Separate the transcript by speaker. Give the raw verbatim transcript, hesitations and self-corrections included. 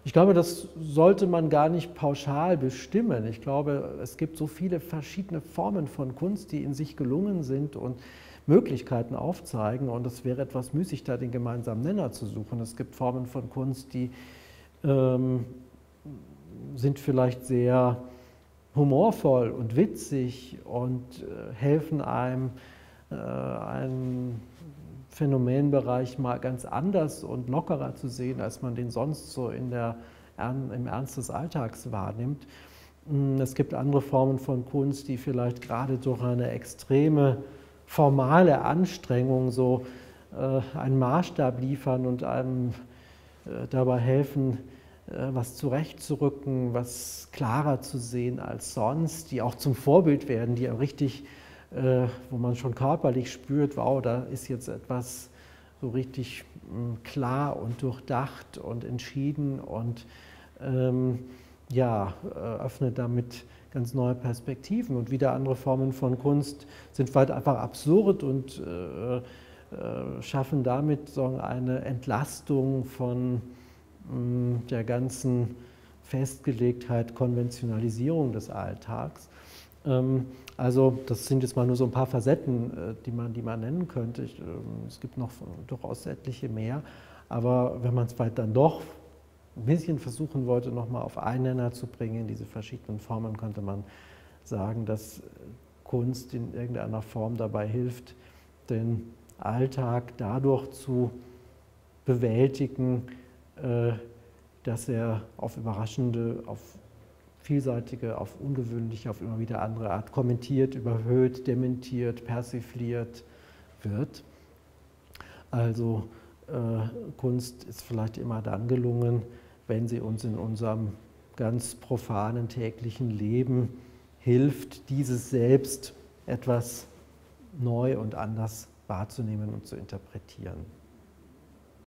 Speaker 1: Ich glaube, das sollte man gar nicht pauschal bestimmen. Ich glaube, es gibt so viele verschiedene Formen von Kunst, die in sich gelungen sind und Möglichkeiten aufzeigen. Und es wäre etwas müßig, da den gemeinsamen Nenner zu suchen. Es gibt Formen von Kunst, die ähm, sind vielleicht sehr humorvoll und witzig und äh, helfen einem, äh, einen Phänomenbereich mal ganz anders und lockerer zu sehen, als man den sonst so in der, im Ernst des Alltags wahrnimmt. Es gibt andere Formen von Kunst, die vielleicht gerade durch eine extreme formale Anstrengung so äh, einen Maßstab liefern und einem äh, dabei helfen, äh, was zurechtzurücken, was klarer zu sehen als sonst, die auch zum Vorbild werden, die richtig, äh, wo man schon körperlich spürt, wow, da ist jetzt etwas so richtig mh, klar und durchdacht und entschieden und ähm, ja, öffnet damit ganz neue Perspektiven. Und wieder andere Formen von Kunst sind vielleicht einfach absurd und äh, äh, schaffen damit so eine Entlastung von mh, der ganzen Festgelegtheit, Konventionalisierung des Alltags. Ähm, also das sind jetzt mal nur so ein paar Facetten, äh, die man, die man nennen könnte. Ich, äh, es gibt noch durchaus etliche mehr, aber wenn man es vielleicht dann doch ein bisschen versuchen wollte, nochmal auf einen Nenner zu bringen, diese verschiedenen Formen, könnte man sagen, dass Kunst in irgendeiner Form dabei hilft, den Alltag dadurch zu bewältigen, dass er auf überraschende, auf vielseitige, auf ungewöhnliche, auf immer wieder andere Art kommentiert, überhöht, dementiert, persifliert wird. Also äh, Kunst ist vielleicht immer dann gelungen, wenn sie uns in unserem ganz profanen täglichen Leben hilft, dieses Selbst etwas neu und anders wahrzunehmen und zu interpretieren.